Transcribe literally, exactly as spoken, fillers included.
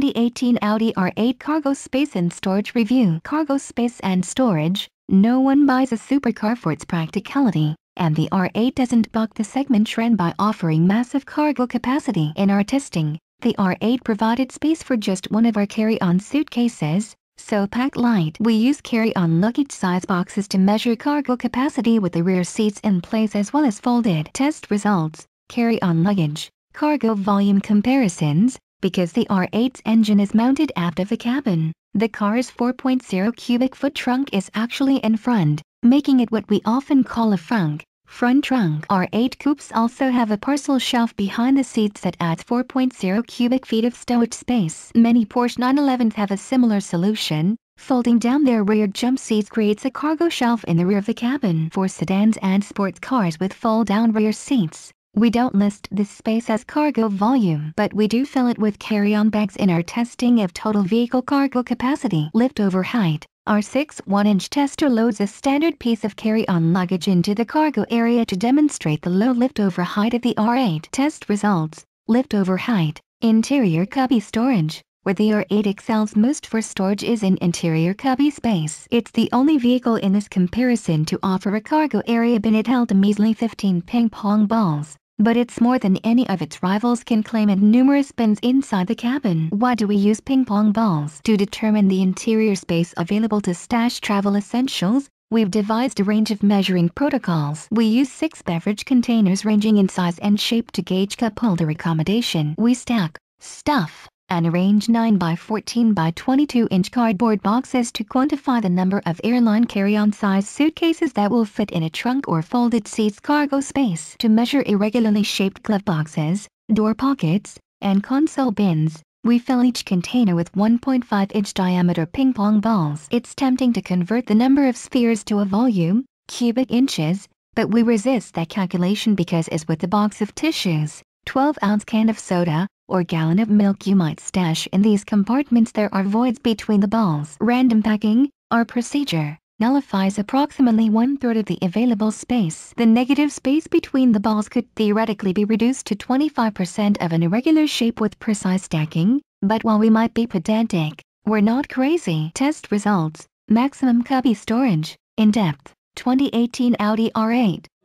twenty eighteen Audi R eight Cargo Space and Storage Review. Cargo space and storage. No one buys a supercar for its practicality, and the R eight doesn't buck the segment trend by offering massive cargo capacity. In our testing, the R eight provided space for just one of our carry-on suitcases, so packed light. We use carry-on luggage-size boxes to measure cargo capacity with the rear seats in place as well as folded. Test results. Carry-on luggage. Cargo volume comparisons. Because the R eight's engine is mounted aft of the cabin, the car's four point zero cubic foot trunk is actually in front, making it what we often call a frunk, front trunk. R eight coupes also have a parcel shelf behind the seats that adds four point zero cubic feet of stowage space. Many Porsche nine elevens have a similar solution. Folding down their rear jump seats creates a cargo shelf in the rear of the cabin. For sedans and sports cars with fold-down rear seats, we don't list this space as cargo volume, but we do fill it with carry-on bags in our testing of total vehicle cargo capacity. Liftover height. Our six one inch tester loads a standard piece of carry-on luggage into the cargo area to demonstrate the low liftover height of the R eight. Test results. Liftover height. Interior cubby storage. Where the R eight excels most for storage is in interior cubby space. It's the only vehicle in this comparison to offer a cargo area bin. It held a measly fifteen ping pong balls, but it's more than any of its rivals can claim, and numerous bins inside the cabin. Why do we use ping pong balls? To determine the interior space available to stash travel essentials, we've devised a range of measuring protocols. We use six beverage containers ranging in size and shape to gauge cup holder accommodation. We stack, stuff, and arrange nine by fourteen by twenty-two inch cardboard boxes to quantify the number of airline carry-on size suitcases that will fit in a trunk or folded seats cargo space. To measure irregularly shaped glove boxes, door pockets, and console bins, we fill each container with one point five inch diameter ping pong balls. It's tempting to convert the number of spheres to a volume, cubic inches, but we resist that calculation because, as with the box of tissues, twelve ounce can of soda, or gallon of milk you might stash in these compartments, there are voids between the balls. Random packing. Our procedure nullifies approximately one-third of the available space. The negative space between the balls could theoretically be reduced to twenty-five percent of an irregular shape with precise stacking, but while we might be pedantic, we're not crazy. Test results. Maximum cubby storage. In depth. twenty eighteen Audi R eight.